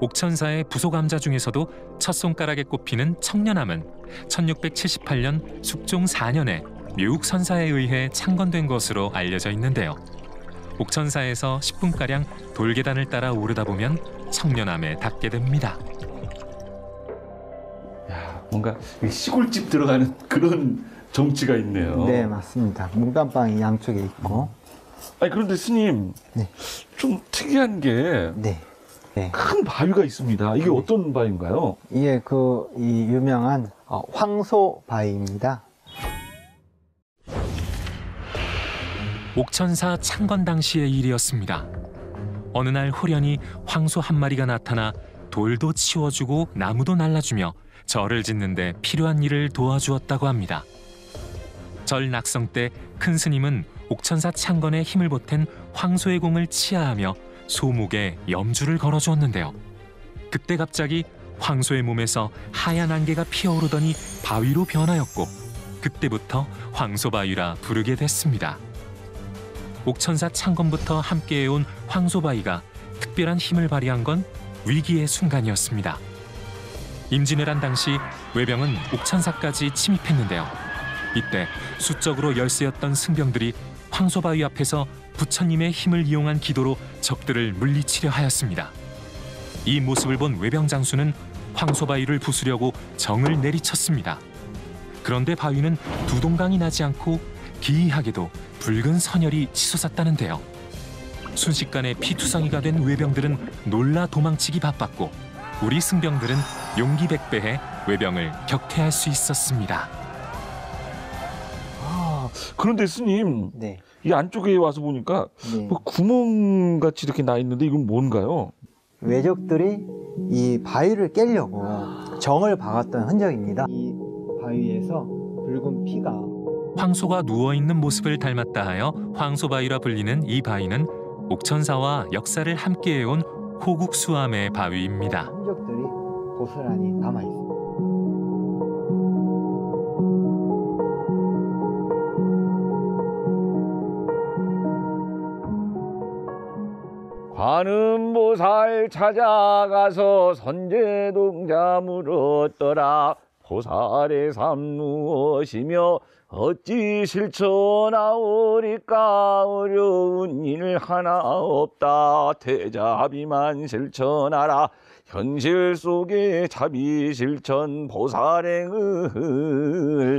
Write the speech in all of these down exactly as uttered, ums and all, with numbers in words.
옥천사의 부속암자 중에서도 첫 손가락에 꼽히는 청년암은 천육백칠십팔 년 숙종 사 년에 묘육선사에 의해 창건된 것으로 알려져 있는데요. 옥천사에서 십 분가량 돌계단을 따라 오르다 보면 청년암에 닿게 됩니다. 야, 뭔가 시골집 들어가는 그런 정취가 있네요. 네, 맞습니다. 문간방이 양쪽에 있고. 아니 그런데 스님, 네. 좀 특이한 게 큰 네. 네. 바위가 있습니다. 이게 네. 어떤 바위인가요? 이게 그 이 유명한 어, 황소바위입니다. 옥천사 창건 당시의 일이었습니다. 어느 날 호련히 황소 한 마리가 나타나 돌도 치워주고 나무도 날라주며 절을 짓는 데 필요한 일을 도와주었다고 합니다. 절 낙성 때 큰 스님은 옥천사 창건에 힘을 보탠 황소의 공을 치하하며 소목에 염주를 걸어주었는데요. 그때 갑자기 황소의 몸에서 하얀 안개가 피어오르더니 바위로 변하였고 그때부터 황소바위라 부르게 됐습니다. 옥천사 창건부터 함께해온 황소바위가 특별한 힘을 발휘한 건 위기의 순간이었습니다. 임진왜란 당시 외병은 옥천사까지 침입했는데요. 이때 수적으로 열세였던 승병들이 황소바위 앞에서 부처님의 힘을 이용한 기도로 적들을 물리치려 하였습니다. 이 모습을 본 외병 장수는 황소바위를 부수려고 정을 내리쳤습니다. 그런데 바위는 두 동강이 나지 않고 기이하게도 붉은 선혈이 치솟았다는데요. 순식간에 피투성이가 된 외병들은 놀라 도망치기 바빴고 우리 승병들은 용기 백배해 외병을 격퇴할 수 있었습니다. 아, 그런데 스님, 네. 이 안쪽에 와서 보니까 네. 뭐 구멍같이 이렇게 나 있는데 이건 뭔가요? 외적들이 이 바위를 깨려고 정을 박았던 흔적입니다. 이 바위에서 붉은 피가 황소가 누워있는 모습을 닮았다 하여 황소바위라 불리는 이 바위는 옥천사와 역사를 함께해온 호국수암의 바위입니다. 흔적들이 고스란히 남아 있습니다. 관음보살 찾아가서 선제동자 물었더라. 보살의 삶 무엇이며 어찌 실천하오리까. 어려운 일 하나 없다. 대자비만 실천하라. 현실 속에 자비 실천 보살행을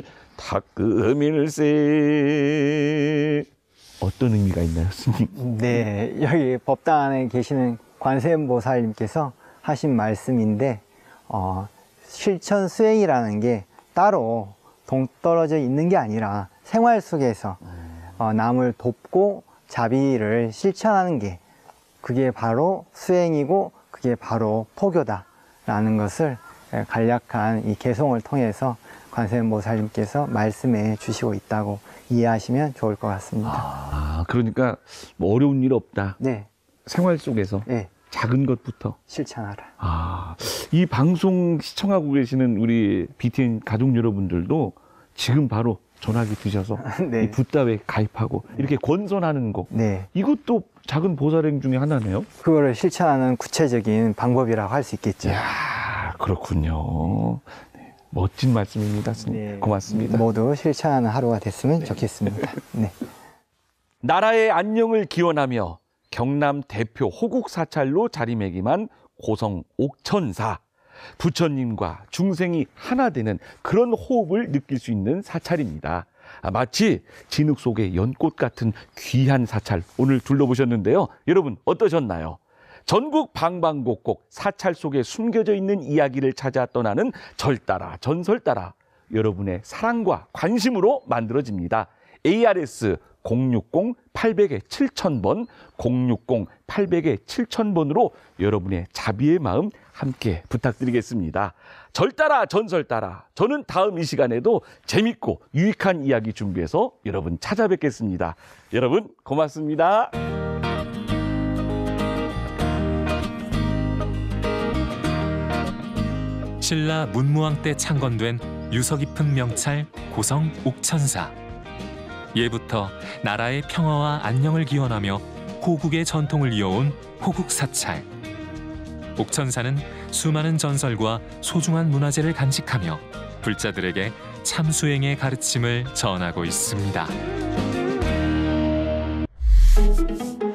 탁금일세. 어떤 의미가 있나요, 스님? 네, 여기 법당 안에 계시는 관세음보살님께서 하신 말씀인데 어, 실천 수행이라는 게 따로 동떨어져 있는 게 아니라 생활 속에서 어, 남을 돕고 자비를 실천하는 게 그게 바로 수행이고 그게 바로 포교다라는 것을 간략한 이 개송을 통해서 관세음보살님께서 말씀해 주시고 있다고 이해하시면 좋을 것 같습니다. 아, 그러니까 뭐 어려운 일 없다. 네, 생활 속에서 네, 작은 것부터. 실천하라. 아, 이 방송 시청하고 계시는 우리 비티엔 가족 여러분들도 지금 바로 전화기 드셔서 네. 이 붓다에 가입하고 이렇게 권선하는 거. 네, 이것도 작은 보살행 중에 하나네요. 그거를 실천하는 구체적인 방법이라고 할 수 있겠죠. 이야, 그렇군요. 네, 멋진 말씀입니다, 스님. 네, 고맙습니다. 모두 실천하는 하루가 됐으면 좋겠습니다. 네. 나라의 안녕을 기원하며 경남 대표 호국 사찰로 자리매김한 고성 옥천사. 부처님과 중생이 하나 되는 그런 호흡을 느낄 수 있는 사찰입니다. 아, 마치 진흙 속의 연꽃 같은 귀한 사찰 오늘 둘러보셨는데요. 여러분 어떠셨나요? 전국 방방곡곡 사찰 속에 숨겨져 있는 이야기를 찾아 떠나는 절 따라 전설 따라 여러분의 사랑과 관심으로 만들어집니다. 에이아르에스 공육공 팔공공 칠천 번 공육공 팔공공 칠천 번으로 여러분의 자비의 마음 함께 부탁드리겠습니다. 절 따라 전설 따라 저는 다음 이 시간에도 재밌고 유익한 이야기 준비해서 여러분 찾아뵙겠습니다. 여러분 고맙습니다. 신라 문무왕 때 창건된 유서 깊은 명찰 고성 옥천사. 예부터 나라의 평화와 안녕을 기원하며 호국의 전통을 이어온 호국사찰. 옥천사는 수많은 전설과 소중한 문화재를 간직하며 불자들에게 참수행의 가르침을 전하고 있습니다.